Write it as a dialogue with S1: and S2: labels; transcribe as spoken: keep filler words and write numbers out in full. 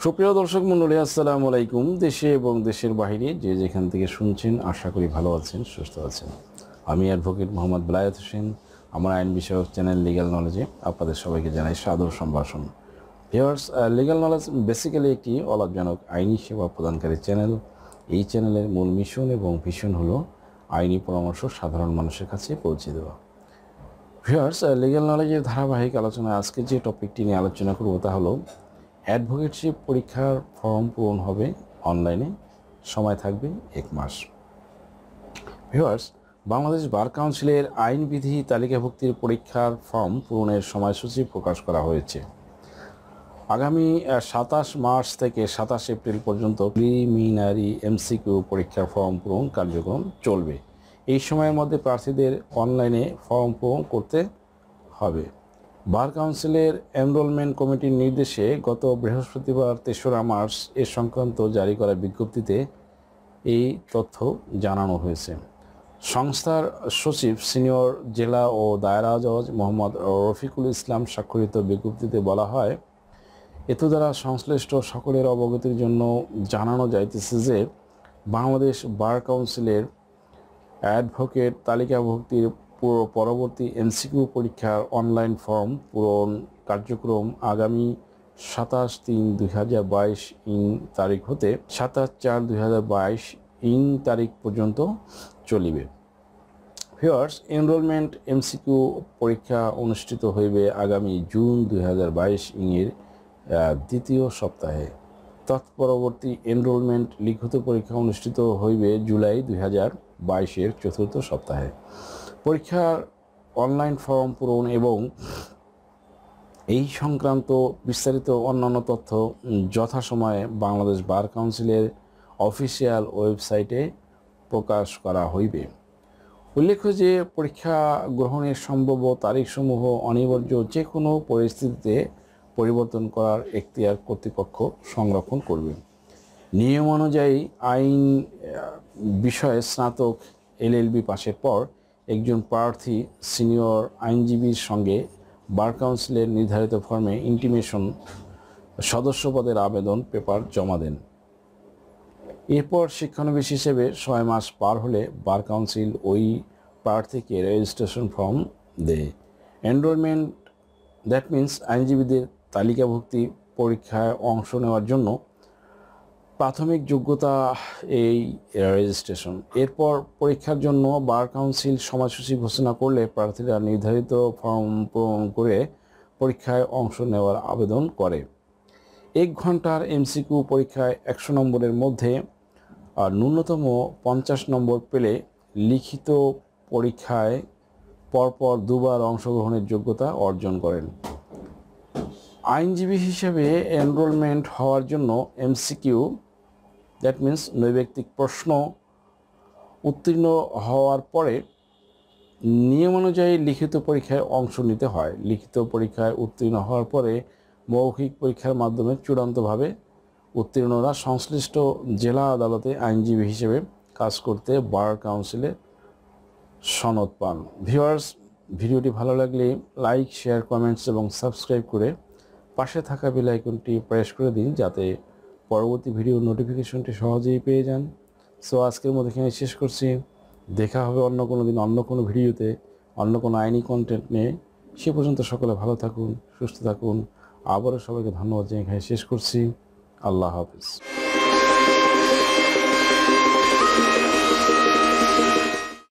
S1: সুপ্রিয় দর্শক মণ্ডলী, আসসালামু আলাইকুম। দেশে এবং দেশের বাইরে যে যেখান থেকে শুনছেন, আশা করি ভালো আছেন, সুস্থ আছেন। আমি অ্যাডভোকেট মোহাম্মদ বেলায়েত হোসেন। আমার আইন বিষয়ক চ্যানেল লিগ্যাল নলেজে আপনাদের সবাইকে জানাই সাদর সম্ভাষণ। ভিউয়ার্স, লিগ্যাল নলেজ বেসিক্যালি একটি অলাভজনক আইনি সেবা প্রদানকারী চ্যানেল। এই চ্যানেলের মূল মিশন এবং ভিশন হলো আইনি পরামর্শ সাধারণ মানুষের কাছে পৌঁছে দেওয়া। ভিউয়ার্স, লিগ্যাল নলেজের ধারাবাহিক আলোচনায় আজকে যে টপিকটি নিয়ে আলোচনা করব তা হলো অ্যাডভোকেটশিপ পরীক্ষার ফর্ম পূরণ হবে অনলাইনে, সময় থাকবে এক মাস। ভিউয়ার্স, বাংলাদেশ বার কাউন্সিলের আইনবিধি তালিকাভুক্তির পরীক্ষার ফর্ম পূরণের সময়সূচি প্রকাশ করা হয়েছে। আগামী সাতাশ মার্চ থেকে সাতাশ এপ্রিল পর্যন্ত প্রিলিমিনারি এমসিকিউ পরীক্ষার ফর্ম পূরণ কার্যক্রম চলবে। এই সময়ের মধ্যে প্রার্থীদের অনলাইনে ফর্ম পূরণ করতে হবে। বার কাউন্সিলের এনরোলমেন্ট কমিটির নির্দেশে গত বৃহস্পতিবার তেসরা মার্চ এ সংক্রান্ত জারি করা বিজ্ঞপ্তিতে এই তথ্য জানানো হয়েছে। সংস্থার সচিব সিনিয়র জেলা ও দায়রা জজ মোহাম্মদ রফিকুল ইসলাম স্বাক্ষরিত বিজ্ঞপ্তিতে বলা হয়, এতদ্বারা সংশ্লিষ্ট সকলের অবগতির জন্য জানানো যাইতেছে যে বাংলাদেশ বার কাউন্সিলের অ্যাডভোকেট তালিকাভুক্তির পরবর্তী এমসিকিউ পরীক্ষার অনলাইন ফর্ম পূরণ কার্যক্রম আগামী সাতাশ তিন দুই হাজার বাইশ ইং তারিখ হতে সাতাশ চার দুই হাজার বাইশ ইং তারিখ পর্যন্ত চলিবে। ভিউয়ার্স, এনরোলমেন্ট এমসিকিউ পরীক্ষা অনুষ্ঠিত হইবে আগামী জুন দুই হাজার বাইশ ইংয়ের দ্বিতীয় সপ্তাহে। তৎপরবর্তী এনরোলমেন্ট লিখিত পরীক্ষা অনুষ্ঠিত হইবে জুলাই দুই হাজার বাইশের চতুর্থ সপ্তাহে। পরীক্ষার অনলাইন ফর্ম পূরণ এবং এই সংক্রান্ত বিস্তারিত অন্যান্য তথ্য যথাসময়ে বাংলাদেশ বার কাউন্সিলের অফিসিয়াল ওয়েবসাইটে প্রকাশ করা হইবে। উল্লেখ্য যে পরীক্ষা গ্রহণের সম্ভাব্য তারিখসমূহ অনিবার্য যে কোনো পরিস্থিতিতে পরিবর্তন করার এখতিয়ার কর্তৃপক্ষ সংরক্ষণ করবে। নিয়ম অনুযায়ী আইন বিষয়ে স্নাতক এলএলবি পাশের পর একজন প্রার্থী সিনিয়র আইনজীবীর সঙ্গে বার কাউন্সিলের নির্ধারিত ফর্মে ইন্টিমেশন সদস্যপদের আবেদন পেপার জমা দেন। এরপর শিক্ষানবিশ হিসেবে ছয় মাস পার হলে বার কাউন্সিল ওই প্রার্থীকে রেজিস্ট্রেশন ফর্ম দেয়। এনরোলমেন্ট দ্যাট মিনস আইনজীবীদের তালিকাভুক্তি পরীক্ষায় অংশ নেওয়ার জন্য প্রাথমিক যোগ্যতা এই রেজিস্ট্রেশন। এরপর পরীক্ষার জন্য বার কাউন্সিল সময়সূচি ঘোষণা করলে প্রার্থীরা নির্ধারিত ফর্ম পূরণ করে পরীক্ষায় অংশ নেওয়ার আবেদন করে। এক ঘন্টার এমসিকিউ পরীক্ষায় একশো নম্বরের মধ্যে ন্যূনতম পঞ্চাশ নম্বর পেলে লিখিত পরীক্ষায় পরপর দুবার অংশগ্রহণের যোগ্যতা অর্জন করেন। আইনজীবী হিসেবে এনরোলমেন্ট হওয়ার জন্য এমসিকিউ দ্যাট মিন্স নৈর্ব্যক্তিক প্রশ্ন উত্তীর্ণ হওয়ার পরে নিয়মানুযায়ী লিখিত পরীক্ষায় অংশ নিতে হয়। লিখিত পরীক্ষায় উত্তীর্ণ হওয়ার পরে মৌখিক পরীক্ষার মাধ্যমে চূড়ান্তভাবে উত্তীর্ণরা সংশ্লিষ্ট জেলা আদালতে আইনজীবী হিসেবে কাজ করতে বার কাউন্সিলে সনদ পান। ভিউয়ার্স, ভিডিওটি ভালো লাগলে লাইক, শেয়ার, কমেন্টস এবং সাবস্ক্রাইব করে পাশে থাকা বেল আইকনটি প্রেস করে দিন যাতে পরবর্তী ভিডিও নোটিফিকেশনটি সহজেই পেয়ে যান। সো আজকের মধ্যে এখানে শেষ করছি। দেখা হবে অন্য কোনো দিন অন্য কোনো ভিডিওতে অন্য কোনো আইনি কন্টেন্ট নিয়ে। সে পর্যন্ত সকলে ভালো থাকুন, সুস্থ থাকুন। আবারও সবাইকে ধন্যবাদ জানিয়ে এখানে শেষ করছি। আল্লাহ হাফেজ।